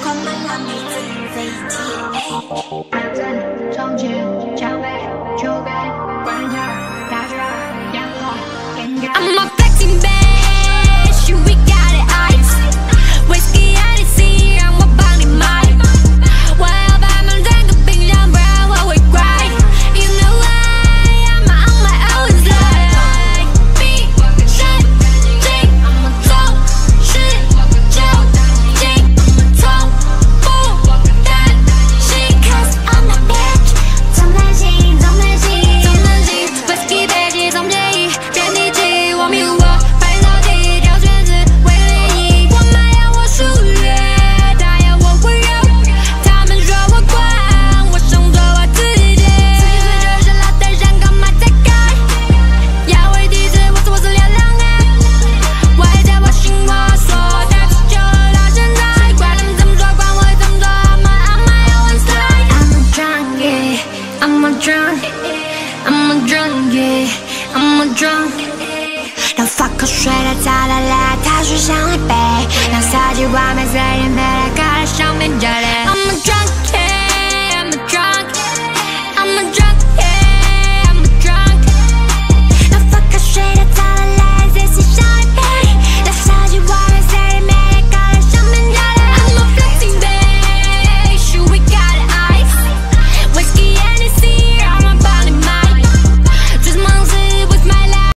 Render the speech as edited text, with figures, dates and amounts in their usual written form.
狂奔浪里自飞机。 反正从前将被就该关掉，大家然后应该。I'm a flexing bitch, we got it ice. Whiskey and it's让我帮你买。我要把门整个冰箱，不然我会乖。You know why I'm on my own side. 闭上眼睛，我总是就近，从不担心。Cause I'm a bitch， 总担心，总担心，总担心。Whiskey baby， 总介意，别提起我迷我，拍照机挑选是为了联谊。我妈要我数学，她要我温柔，他们说我狂，我想做我自己。40岁就是老的人，干嘛再改？要回地址，我是流浪汉。我还在我心我所，但是就到现在，管他们怎么说，管我怎么做，I'm on one side。I'm a junkie, I'm a drunk, I'm a junkie, I'm a drunk。让发口水的擦啦啦，他说想来背，让撒气完美随人飞来，靠在上面浇脸。